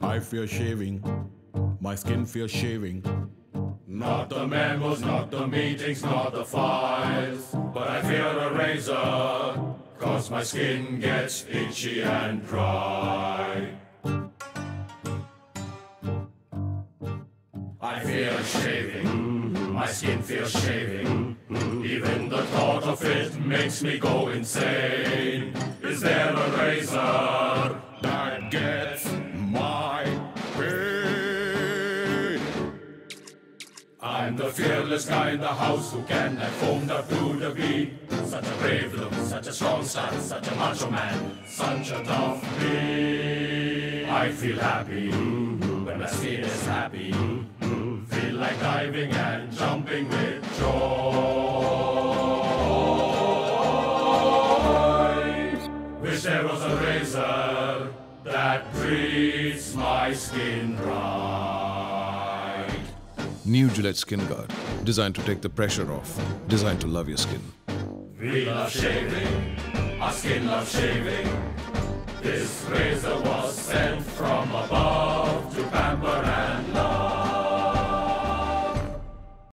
I fear shaving, my skin fears shaving. Not the memos, not the meetings, not the files, but I fear a razor, 'cause my skin gets itchy and dry. I fear shaving, my skin fears shaving. Even the thought of it makes me go insane. Is there a razor That gets my pain? I'm the fearless guy in the house who can have foamed up to the beat. Such a brave look, such a strong style, such a macho man, such a tough beat. I feel happy when my skin is happy. Feel like diving and jumping with joy. Wish there was a razor that treats my skin right. New Gillette SkinGuard, designed to take the pressure off, designed to love your skin. We love shaving, our skin loves shaving. This razor was sent from above.